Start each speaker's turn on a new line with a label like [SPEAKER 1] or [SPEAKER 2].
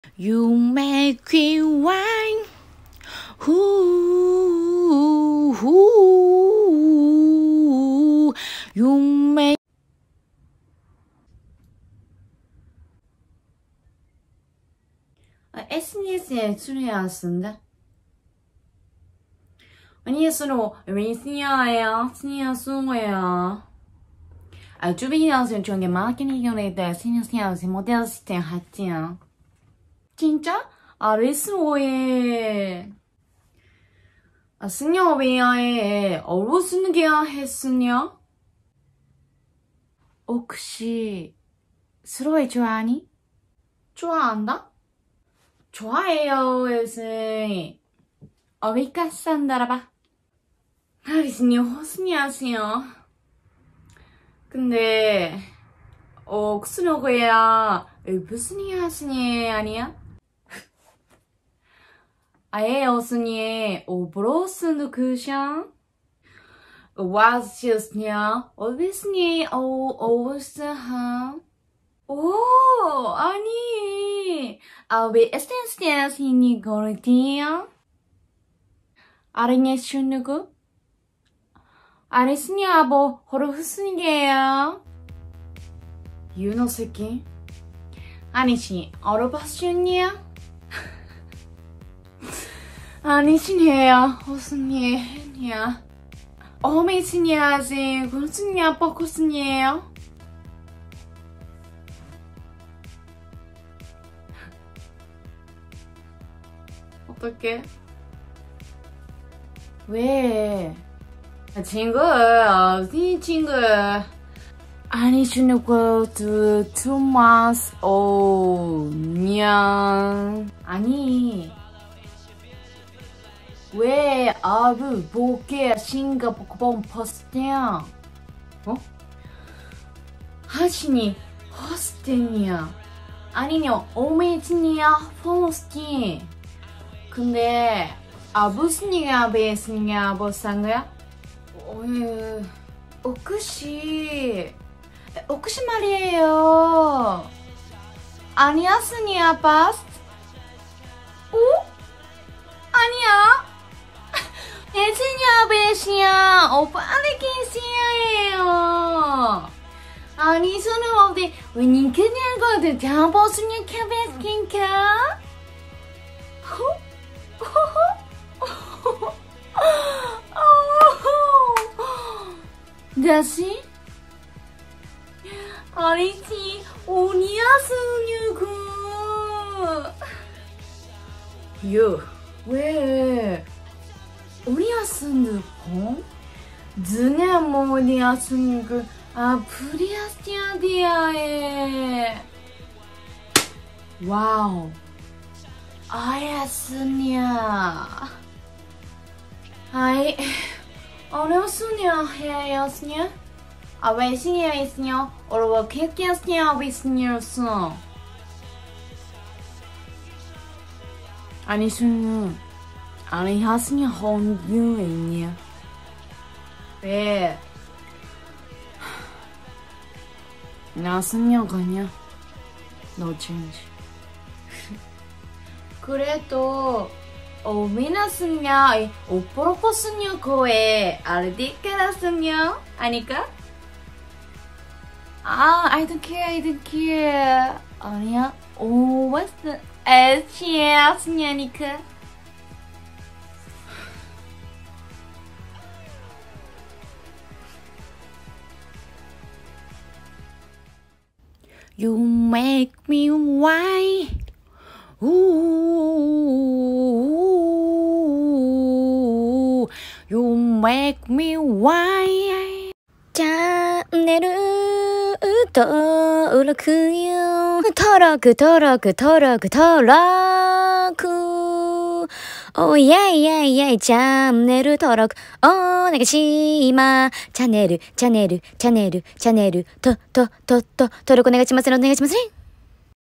[SPEAKER 1] You make me wine. Ooh, ooh, you make. SNS에 출연했습니다. 아니, 서로 왜 신기해요? 신기해요. 주변에서 중에 많이 경험했다. 신기해서 모델 시스템 했지요. 진짜? 레스오에 승려웨어에 어루스는 게 했으냐? 혹시 스로이 좋아하니? 좋아한다? 좋아해요. 에스이 어비까 산다라바. 하리스님 호스니 하세요. 근데 스노그야 무슨 일 하시니 아니야? 아예 어스니 오브로스는 그샹? 와즈시스냐? 어비스니 오스하? 오 아니 왜 에센스티아시니 거르디야? 아르냐 슈누구? 아레스니 아보 호르 후스니게요? 유노스키? 아니시 어르바슈니야? 아니시네요. 호스니야. 어메시니아지 구스니야 뻐쿠스니에요? 어떡해? 왜? 친구, 어디 친구? 아니, 주nu고 two months old. 냥. 아니. 왜 아부 보게 싱가포르 포스트야? 하시니 호스트냐? 아니요, 오메지니야 포스트. 근데 무슨 얘기야 베이스냐 뭐산 거야? 혹시 말이에요. 아니었으니야 바스? 아니야. 예진이야 베이스야 빨리 계시야해요. 아니 수능 어디 왜 그냥 거든 다보스냐 캐베스킨가? 다시? 아니지, 오니아스뉴구. 왜? 오니아스뉴구? 드네 모니아스뉴구, 프리아스티아디아에. 와우. 아야스냐. 하이. 어려우스냐 해야스냐? 왜 신이야스냐? 어려워 캐캐스냐 비스냐스. 아니 순 아니 하스냐 혼규있냐? 왜? 나스냐 그냥 no change. 그래도 미나스냐 프로포스냐 거에 알디까라스냐 아니까? I don't care. 아니야. what's the SCS냐니까? You make me wine. Ooh, you make me wine. 짠내를 떠오르크요. 터럭. 오예예예 짠내를 터럭. 내가 심아 짠내를 터럭고 내가 지마스러